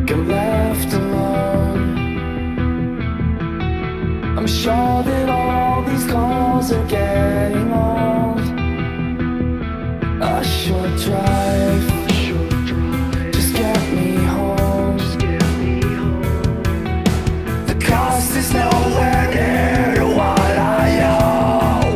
get left alone. I'm sure that all these calls are getting old. A short drive, just get me home. The cost is nowhere near to what I owe.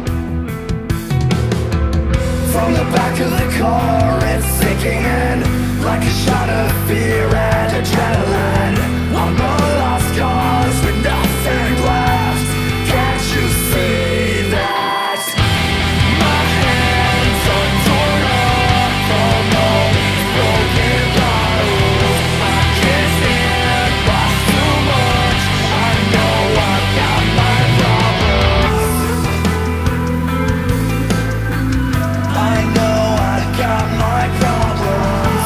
From the back of the car, it's sinking in like a shot of fear and adrenaline. I'm a lost cause with nothing left. Can't you see that? My hands are torn up from all these broken bottles. I can't stand lost too much. I know I've got my problems. I know I've got my problems.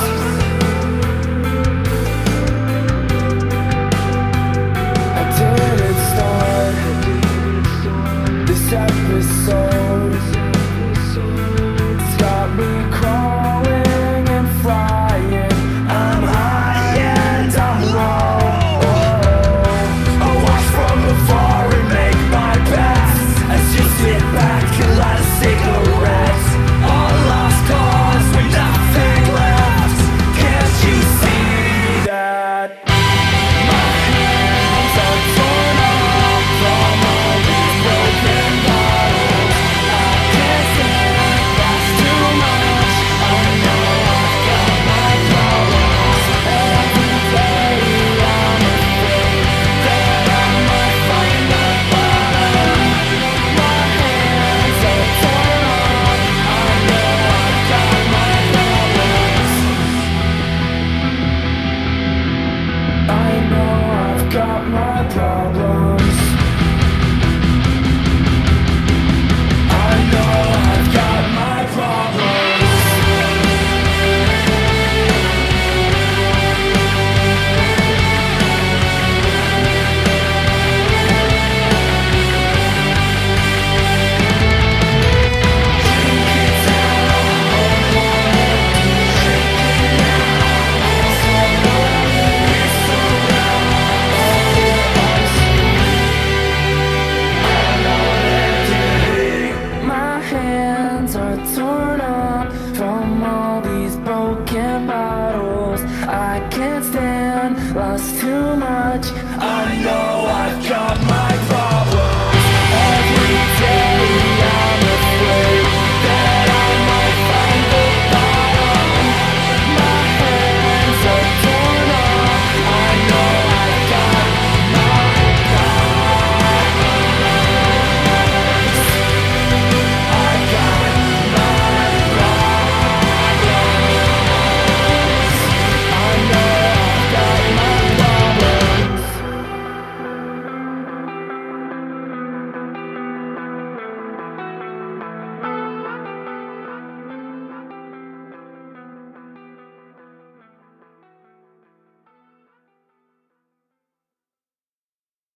How did it start? This episode, it's got me crawling and flying. I'm high and I'm low. I watch from afar and make my best as you sit back and light a cigarette. All lost cause with nothing left. Can't you see that? My hands are torn up from all these broken bottles. I can't stand lost too much. I know I've got my problems. Every day I'm afraid that I might find the bottom. My hands are torn up. I know I've got my problems. I know I've got my problems. I know I've got my problems. My hands are torn up from all these broken bottles. I can't stand lost too much. I know I've got my